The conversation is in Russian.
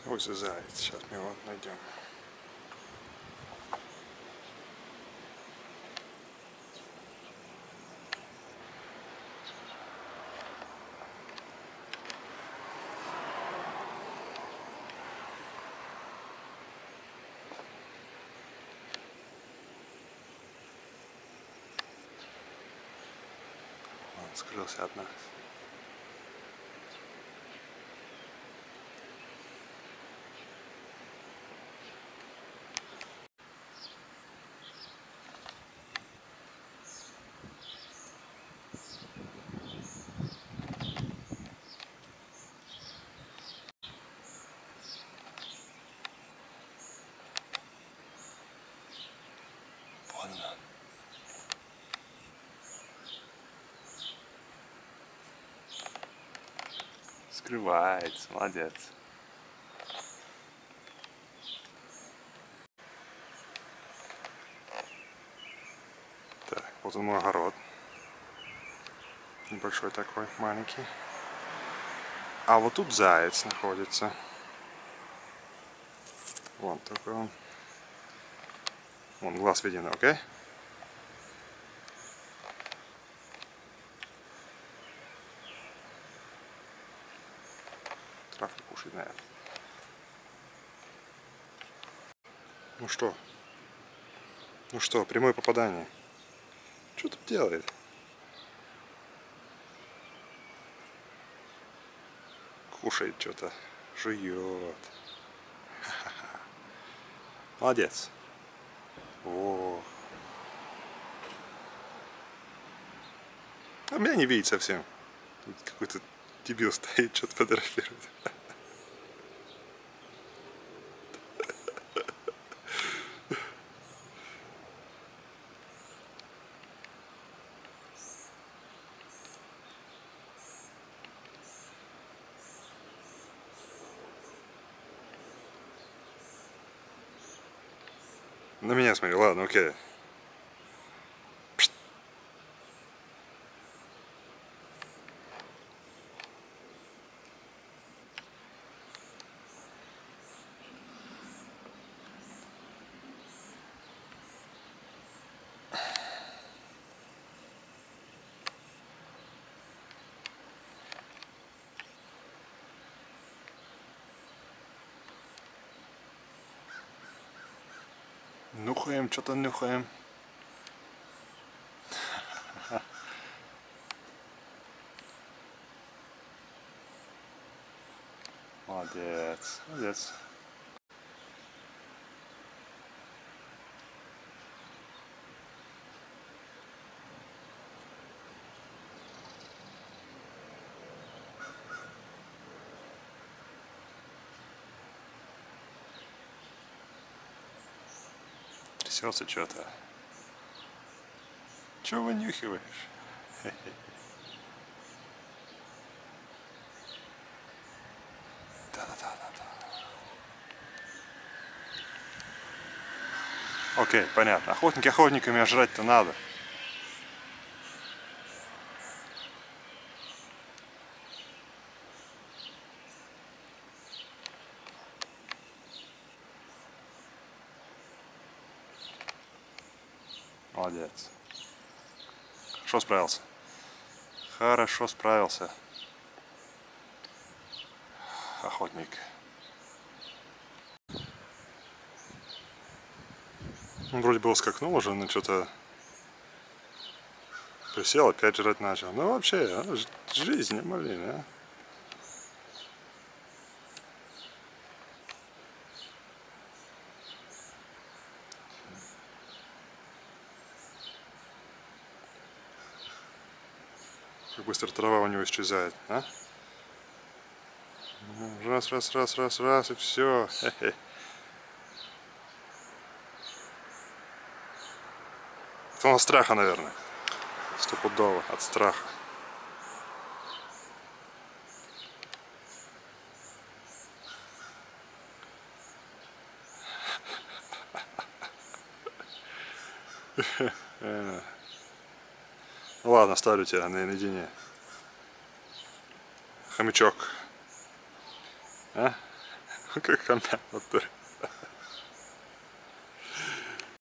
Ой, заяц, сейчас мы его найдем. Он скрылся от нас. Вон он. Скрывается, молодец. Так, вот он мой огород. Небольшой такой, маленький. А вот тут заяц находится. Вон такой он. Вон глаз виден, окей? Травку кушает, наверное. Ну что? Ну что, прямое попадание. Что тут делает? Кушает что-то. Жует. Молодец. О. А меня не видит совсем. Тут какой-то дебил стоит, что-то фотографирует. На меня смотри, ладно, окей. Нюхаем, что-то нюхаем. Молодец, молодец. Трясется что-то. Чего вынюхиваешь? Да-да-да-да-да. Окей, понятно. Охотники охотниками, а жрать-то надо. Молодец. Хорошо справился. Хорошо справился. Охотник. Он вроде бы скакнул уже, но что-то присел, опять жрать начал. Ну вообще, жизнь, блин, а. Как быстро трава у него исчезает, а? Раз, раз, раз, раз, раз, и все. Это он от страха, наверное. Стопудово, от страха. Ладно, оставлю тебя наедине. Хомячок. А? Как хомяк в натуре.